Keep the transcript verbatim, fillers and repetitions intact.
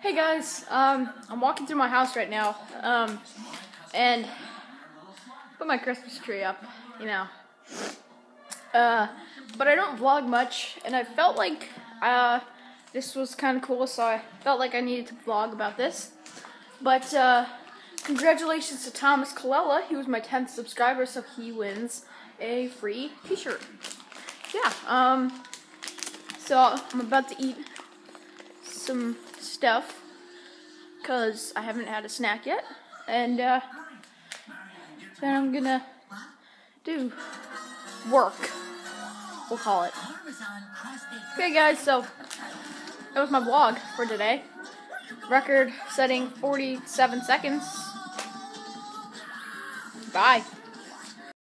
Hey guys, um, I'm walking through my house right now, um, and put my Christmas tree up, you know, uh, but I don't vlog much, and I felt like, uh, this was kind of cool, so I felt like I needed to vlog about this, but, uh, congratulations to Thomas Colella. He was my tenth subscriber, so he wins a free t-shirt. Yeah, um, so I'm about to eat some stuff, because I haven't had a snack yet, and uh, then I'm gonna do work, we'll call it. Okay guys, so that was my vlog for today. Record setting forty-seven seconds. Bye.